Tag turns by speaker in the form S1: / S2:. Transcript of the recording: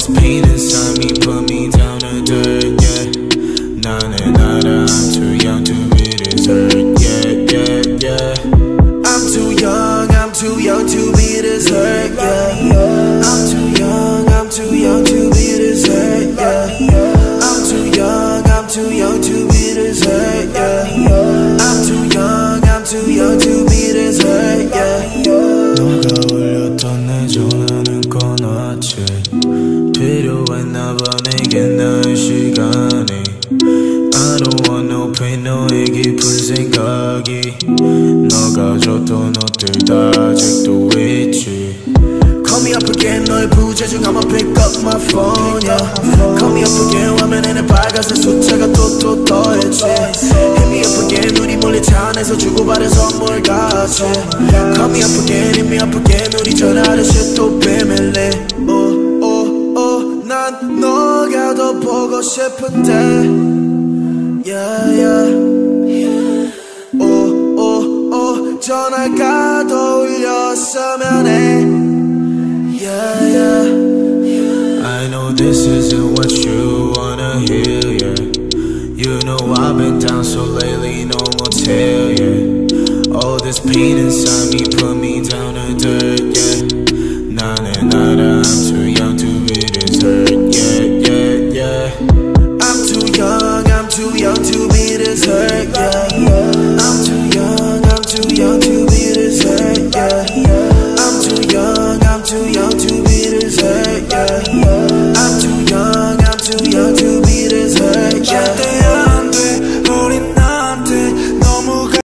S1: pain inside me put me down to dirt, yeah. Nah, I'm too young to be this hurt, yeah. I'm too young to be this hurt, yeah. I'm too young to be this hurt, yeah. I'm too young to be this hurt, yeah. I'm too young to be this hurt, yeah. 너가 울렸던 내 전화는 꺼놨지. 필요했나 봐 내게 나의 시간이. I don't want no pain 너의 깊은 생각이. 너가 줬던 옷들 다 아직도 있지. Call me up again 너의 부재중 I'ma pick up my phone, yeah. Call me up again 화면에는 빨간색 숫자가 또 더했지. Hit me up again 우리 몰래 차 안에서 주고받은 선물 같이. Call me up again hit me up again 우리 전화하듯이 또 비밀리. 난 너가 더 보고 싶은데 전화가 더 울렸으면 해. I know this isn't what you wanna hear, yeah. You know I've been down so lately, no more tear, yeah. All this pain inside me put me down to dirt, yeah. Nah, I'm too